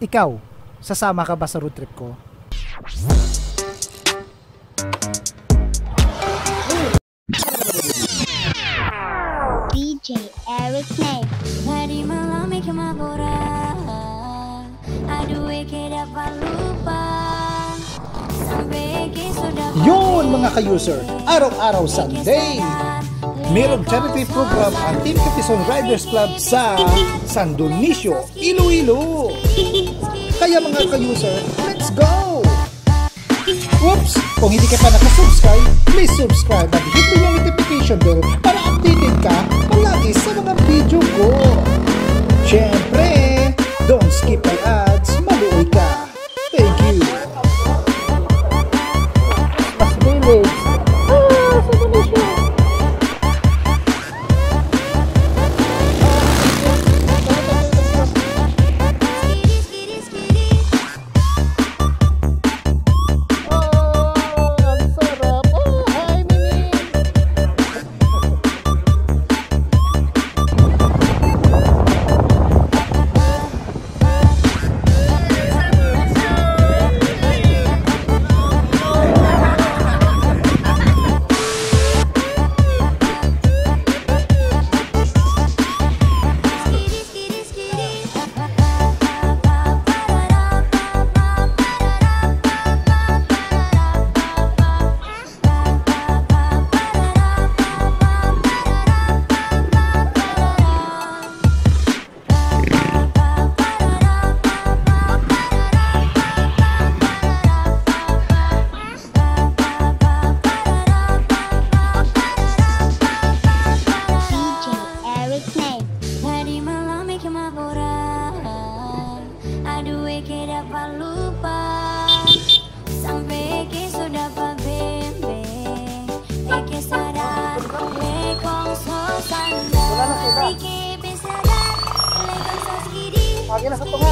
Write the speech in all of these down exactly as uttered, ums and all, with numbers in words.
Ikaw, sasama ka ba sa road trip ko? D J Eric Nate. Tadi malam ikhma bora, aduh ke dapat lupa. Sampai ke sudah. Yun mga ka-user, araw-araw Sunday, mayroong charity program ang Team Capison Riders Club sa San Dionisio, Iloilo. Kaya mga ka-user, let's go! Oops! Kung hindi ka pa nakasubscribe, please subscribe at hit mo yung notification bell para updated ka palagi sa mga video ko. Siyempre, don't skip my ads, maluoy ka. Thank you! Mas village. Ah, sa Dionisio. Lagi na sa tunga.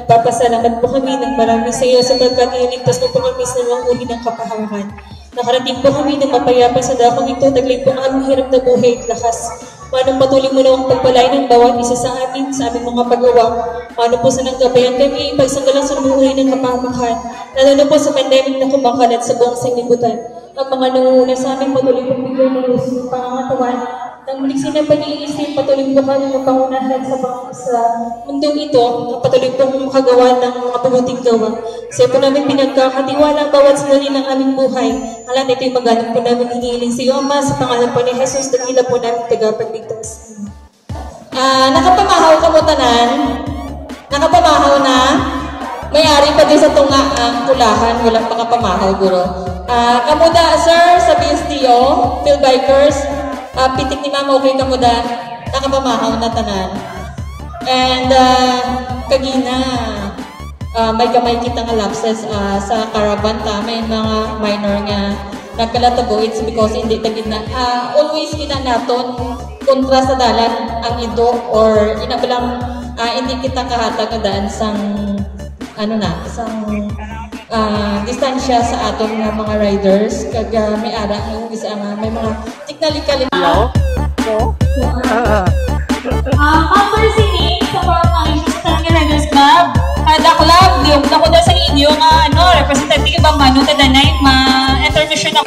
Nagpapasalamat po kami ng marami sa iyo sapagkat iligtas mo po kami sa mga uri ng kapahawakan. Nakarating po kami ng mapayapa sa dakong ito, taglay po ang aming hirap na buhay at lakas. Manong patuloy mo na ang pagpalain ng bawat isa sa amin, sa aming mga paggawa. Mano po sa nanggabayan kami, pagsanggalang sa mga uri ng kapahamakan, lalo na po sa pandemic na kumakalat sa buong sanglibutan. Ang mga nangunguna sa amin, patuloy pong bigyan ng Diyos ng pangangatawan. Nang muliksin ng pag-iisip, patuloy po kami ng pangunahan sa, sa mundong ito, patuloy pong makagawa ng mga pabuting gawa. Kasi po namin pinagkakatiwala ang bawat sandali ng aming buhay. Alam, ito'y magaling po namin hingilin sa iyo, Ama, sa pangalan po ni Jesus, dakila po namin tagapagligtas. Ah, nakapamahaw ka mo tanan? Nakapamahaw na? May-ari pa din sa tunga ang tulahan, walang pakapamahaw, guro. Ah, kamuda, sir, sa B S D O, Phil Bikers, ah, pitik ni Mama, okay kamuda, nakapamahaw na tanan. And, uh, kagina, uh, may kamay kita nga lapses uh, sa caravan ta, may mga minor nga nagkalatago, it's because hindi ta gina, uh, always kita naton kontra sa dalan ang ido or inabalang uh, hindi kita kahatag na daan sang ano na, isang uh, distansya sa aton nga mga riders kag uh, may ara yung isa nga may mga technically Hello? Oo? Ah, cover sini sa mga issues sa Riders Club. Kada club, yung ako daw sa inyo nga ano, representative ang Manu Tadanay, ma-international.